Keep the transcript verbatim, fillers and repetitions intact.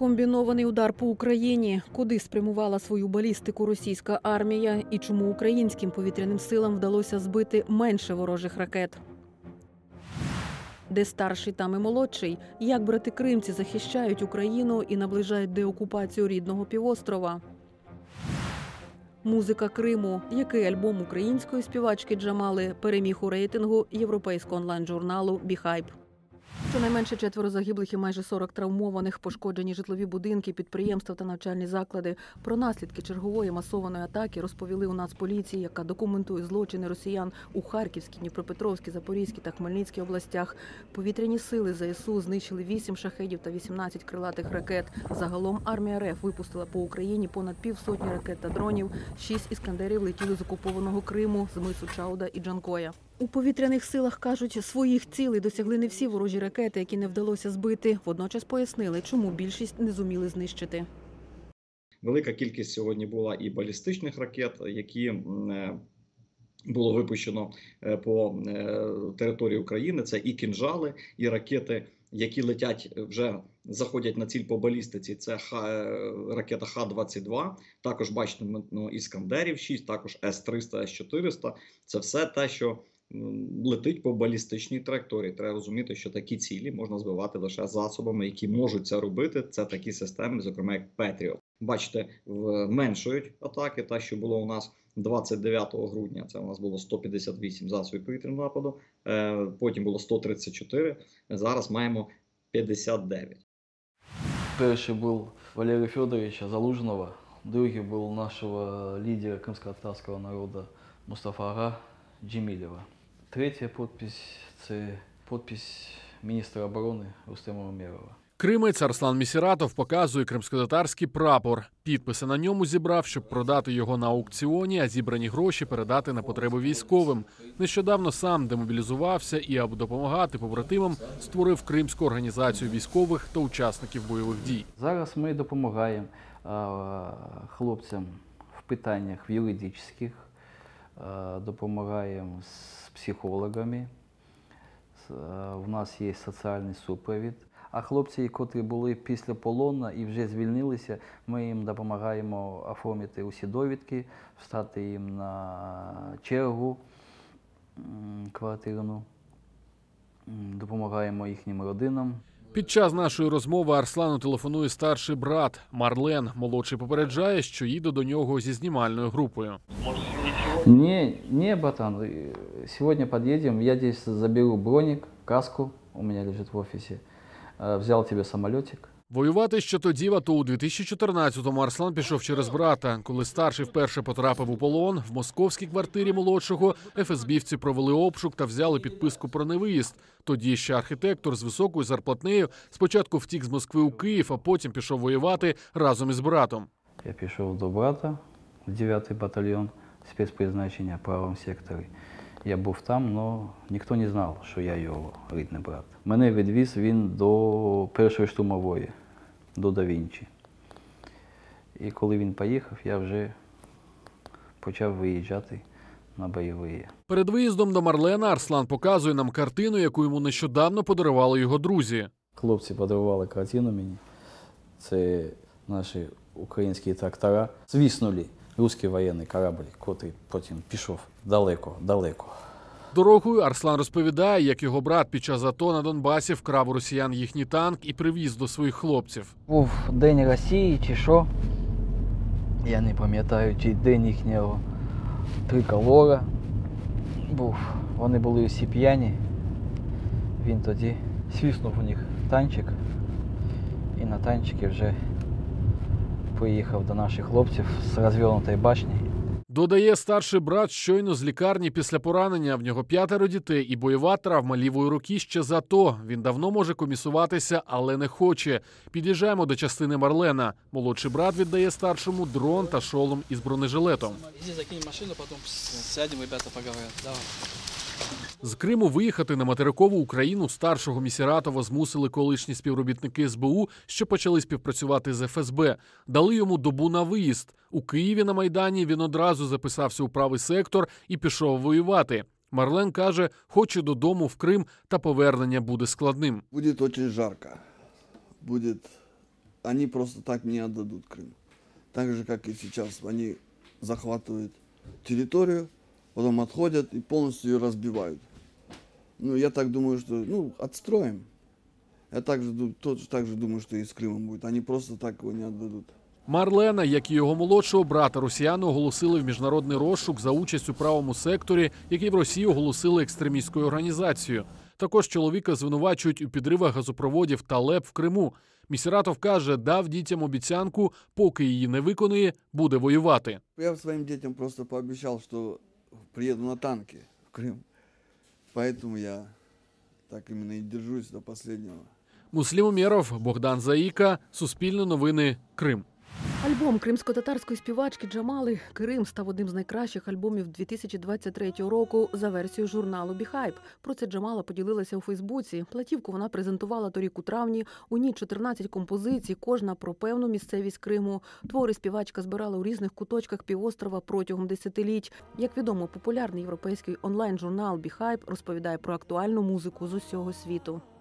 Комбінований удар по Україні. Куди спрямувала свою балістику російська армія і чому українським повітряним силам вдалося збити менше ворожих ракет? Де старший, там і молодший. Як брати-кримці захищають Україну і наближають деокупацію рідного півострова? Музика Криму. Який альбом української співачки Джамали переміг у рейтингу європейського онлайн-журналу «Біхайп». Щонайменше четверо загиблих і майже сорок травмованих, пошкоджені житлові будинки, підприємства та навчальні заклади. Про наслідки чергової масованої атаки розповіли у Нацполіції, яка документує злочини росіян у Харківській, Дніпропетровській, Запорізькій та Хмельницькій областях. Повітряні сили ЗСУ знищили вісім шахедів та вісімнадцять крилатих ракет. Загалом армія РФ випустила по Україні понад півсотні ракет та дронів. Шість іскандерів летіли з окупованого Криму, з мису Чауда і Джанкоя. У повітряних силах, кажуть, своїх цілей досягли не всі ворожі ракети, які не вдалося збити. Водночас пояснили, чому більшість не зуміли знищити. Велика кількість сьогодні була і балістичних ракет, які було випущено по території України. Це і кінжали, і ракети, які летять, вже заходять на ціль по балістиці. Це ракета Х двадцять два, також бачите, іскандерів шість, також С триста, С чотириста. Це все те, що летить по балістичній траєкторії. Треба розуміти, що такі цілі можна збивати лише засобами, які можуть це робити. Це такі системи, зокрема як Петріот. Бачите, меншують атаки. Те, що було у нас двадцять дев'ятого грудня, це у нас було сто п'ятдесят вісім засобів повітряного нападу, потім було сто тридцять чотири, зараз маємо п'ятдесят дев'ять. Перший був Валерія Федоровича Залужного, другий був нашого лідера кримськотатарського народу Мустафа Ага Джемілєва. Третя підпис – це підпис міністра оборони Рустема Умєрова. Кримець Арслан Місіратов показує кримськотатарський прапор. Підписи на ньому зібрав, щоб продати його на аукціоні, а зібрані гроші передати на потреби військовим. Нещодавно сам демобілізувався і, аби допомагати побратимам, створив Кримську організацію військових та учасників бойових дій. Зараз ми допомагаємо хлопцям в питаннях юридичних, допомагаємо з психологами, у нас є соціальний супровід. А хлопці, які були після полону і вже звільнилися, ми їм допомагаємо оформити усі довідки, встати їм на чергу квартирну, допомагаємо їхнім родинам. Під час нашої розмови Арслану телефонує старший брат Марлен. Молодший попереджає, що їде до нього зі знімальною групою. Не, не, братан, сьогодні під'їдемо, я десь заберу бронік, каску, у мене лежить в офісі. Взяв тебе самолітик. Воювати що тоді, а то у дві тисячі чотирнадцятому Арслан пішов через брата. Коли старший вперше потрапив у полон, в московській квартирі молодшого еф ес бівці провели обшук та взяли підписку про невиїзд. Тоді ще архітектор з високою зарплатнею спочатку втік з Москви у Київ, а потім пішов воювати разом із братом. Я пішов до брата в дев'ятий батальйон спецпризначення в правому секторі. Я був там, але ніхто не знав, що я його рідний брат. Мене відвіз він до першої штурмової, до Да Вінчі. І коли він поїхав, я вже почав виїжджати на бойові. Перед виїздом до Марлена Арслан показує нам картину, яку йому нещодавно подарували його друзі. Хлопці подарували картину мені. Це наші українські трактора. Звіснули. Руський воєнний корабль, який потім пішов далеко, далеко. Дорогою Арслан розповідає, як його брат під час АТО на Донбасі вкрав у росіян їхній танк і привіз до своїх хлопців. Був День Росії чи що, я не пам'ятаю, чи день їхнього триколора був. Вони були всі п'яні, він тоді свиснув у них танчик і на танчики вже поїхав до наших хлопців з розвернутої башні. Додає, старший брат щойно з лікарні після поранення. В нього п'ятеро дітей і бойова травма лівої руки ще з АТО. Він давно може комісуватися, але не хоче. Під'їжджаємо до частини Марлена. Молодший брат віддає старшому дрон та шолом із бронежилетом. Іди закинь машину, потім сядемо, ребята поговорять. Давай. З Криму виїхати на материкову Україну старшого Місіратова змусили колишні співробітники ес бе у, що почали співпрацювати з еф ес бе. Дали йому добу на виїзд. У Києві на Майдані він одразу записався у правий сектор і пішов воювати. Марлен каже, хоче додому в Крим, та повернення буде складним. Буде дуже жарко. Буде они просто так не отдадут Крым. Так же, как и сейчас. Они захватывают территорию, потом отходят и полностью ее разбивают. Ну, я так думаю, что, ну, отстроим. Я также, тоже так же думаю, что и с Крымом будет. Они просто так его не отдадут. Марлена, як і його молодшого брата, росіяни оголосили в міжнародний розшук за участь у правому секторі, який в Росії оголосили екстремістською організацією. Також чоловіка звинувачують у підривах газопроводів та ЛЕП в Криму. Місіратов каже, дав дітям обіцянку, поки її не виконує, буде воювати. Я своим детям просто пообещал, что приеду на танке в Крым. Поэтому я так именно и держусь до последнего. Муслім Умєров, Богдан Заїка, Суспільне новини, Крим. Альбом кримсько-татарської співачки Джамали «Крим» став одним з найкращих альбомів дві тисячі двадцять третього року за версією журналу «Біхайп». Про це Джамала поділилася у Фейсбуці. Платівку вона презентувала торік у травні. У ній чотирнадцять композицій, кожна про певну місцевість Криму. Твори співачка збирала у різних куточках півострова протягом десятиліть. Як відомо, популярний європейський онлайн-журнал «Біхайп» розповідає про актуальну музику з усього світу.